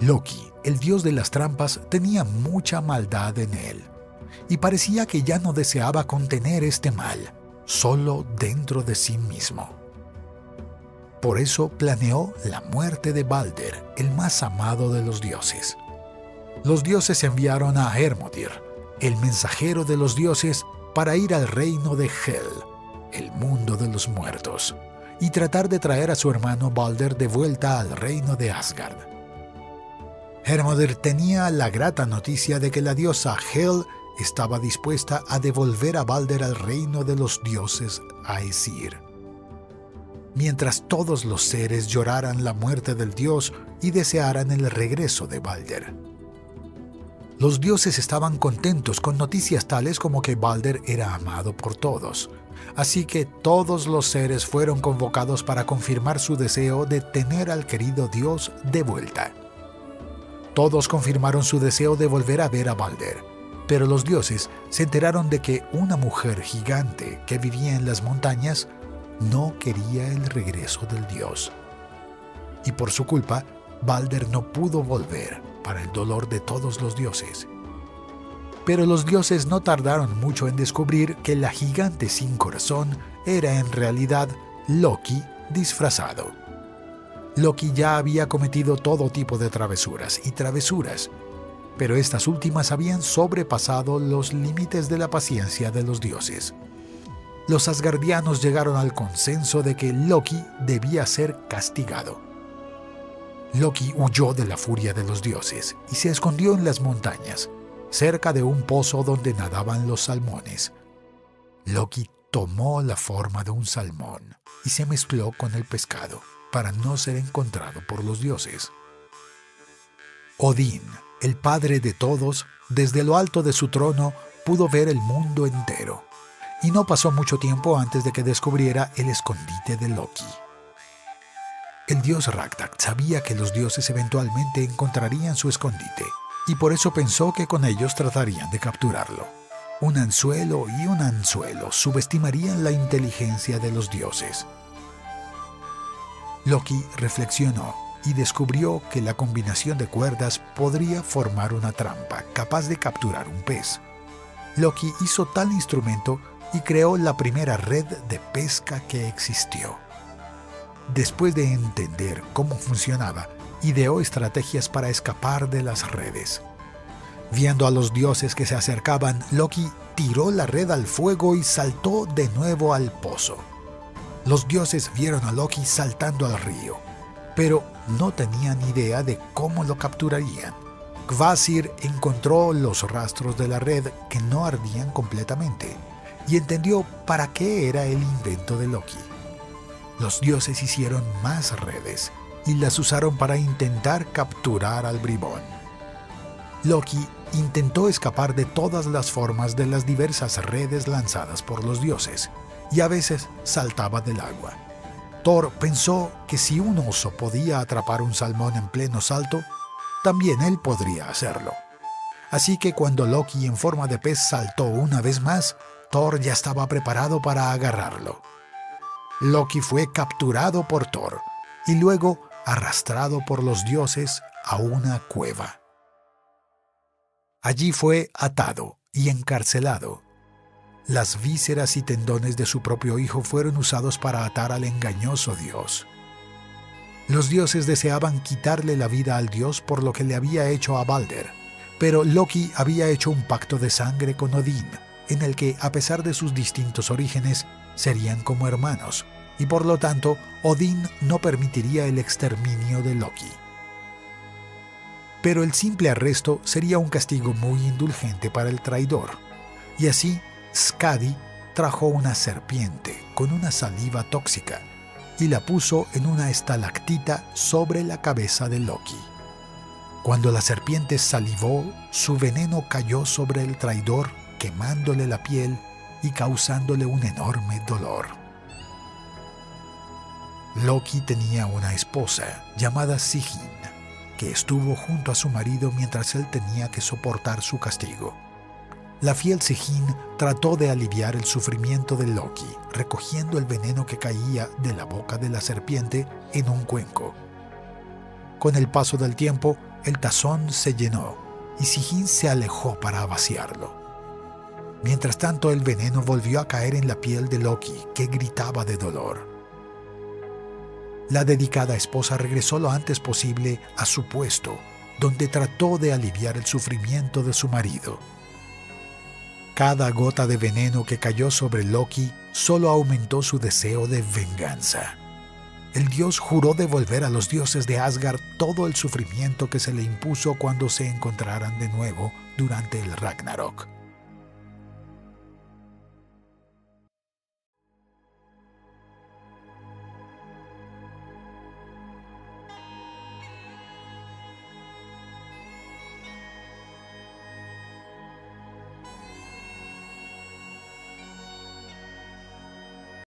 Loki, el dios de las trampas, tenía mucha maldad en él, y parecía que ya no deseaba contener este mal, solo dentro de sí mismo. Por eso planeó la muerte de Balder, el más amado de los dioses. Los dioses enviaron a Hermodir, el mensajero de los dioses, para ir al reino de Hel, el mundo de los muertos, y tratar de traer a su hermano Balder de vuelta al reino de Asgard. Hermodir tenía la grata noticia de que la diosa Hel estaba dispuesta a devolver a Balder al reino de los dioses Aesir. Mientras todos los seres lloraran la muerte del dios y desearan el regreso de Balder. Los dioses estaban contentos con noticias tales como que Balder era amado por todos, así que todos los seres fueron convocados para confirmar su deseo de tener al querido dios de vuelta. Todos confirmaron su deseo de volver a ver a Balder, pero los dioses se enteraron de que una mujer gigante que vivía en las montañas no quería el regreso del dios. Y por su culpa, Balder no pudo volver, para el dolor de todos los dioses. Pero los dioses no tardaron mucho en descubrir que la gigante sin corazón era en realidad Loki disfrazado. Loki ya había cometido todo tipo de travesuras, pero estas últimas habían sobrepasado los límites de la paciencia de los dioses. Los asgardianos llegaron al consenso de que Loki debía ser castigado. Loki huyó de la furia de los dioses y se escondió en las montañas, cerca de un pozo donde nadaban los salmones. Loki tomó la forma de un salmón y se mezcló con el pescado para no ser encontrado por los dioses. Odín, el padre de todos, desde lo alto de su trono pudo ver el mundo entero, y no pasó mucho tiempo antes de que descubriera el escondite de Loki. El dios Ragnar sabía que los dioses eventualmente encontrarían su escondite, y por eso pensó que con ellos tratarían de capturarlo. Un anzuelo y un anzuelo subestimarían la inteligencia de los dioses. Loki reflexionó y descubrió que la combinación de cuerdas podría formar una trampa capaz de capturar un pez. Loki hizo tal instrumento y creó la primera red de pesca que existió. Después de entender cómo funcionaba, ideó estrategias para escapar de las redes. Viendo a los dioses que se acercaban, Loki tiró la red al fuego y saltó de nuevo al pozo. Los dioses vieron a Loki saltando al río, pero no tenían idea de cómo lo capturarían. Kvasir encontró los rastros de la red que no ardían completamente y entendió para qué era el invento de Loki. Los dioses hicieron más redes y las usaron para intentar capturar al bribón. Loki intentó escapar de todas las formas de las diversas redes lanzadas por los dioses, y a veces saltaba del agua. Thor pensó que si un oso podía atrapar un salmón en pleno salto, también él podría hacerlo. Así que cuando Loki en forma de pez saltó una vez más, Thor ya estaba preparado para agarrarlo. Loki fue capturado por Thor y luego arrastrado por los dioses a una cueva. Allí fue atado y encarcelado. Las vísceras y tendones de su propio hijo fueron usados para atar al engañoso dios. Los dioses deseaban quitarle la vida al dios por lo que le había hecho a Balder, pero Loki había hecho un pacto de sangre con Odín, en el que, a pesar de sus distintos orígenes, serían como hermanos, y por lo tanto, Odín no permitiría el exterminio de Loki. Pero el simple arresto sería un castigo muy indulgente para el traidor, y así Skadi trajo una serpiente con una saliva tóxica y la puso en una estalactita sobre la cabeza de Loki. Cuando la serpiente salivó, su veneno cayó sobre el traidor, quemándole la piel y causándole un enorme dolor. Loki tenía una esposa llamada Sigyn, que estuvo junto a su marido mientras él tenía que soportar su castigo. La fiel Sigyn trató de aliviar el sufrimiento de Loki, recogiendo el veneno que caía de la boca de la serpiente en un cuenco. Con el paso del tiempo, El tazón se llenó y Sigyn se alejó para vaciarlo. Mientras tanto, el veneno volvió a caer en la piel de Loki, que gritaba de dolor. La dedicada esposa regresó lo antes posible a su puesto, donde trató de aliviar el sufrimiento de su marido. Cada gota de veneno que cayó sobre Loki solo aumentó su deseo de venganza. El dios juró devolver a los dioses de Asgard todo el sufrimiento que se le impuso cuando se encontraran de nuevo durante el Ragnarok.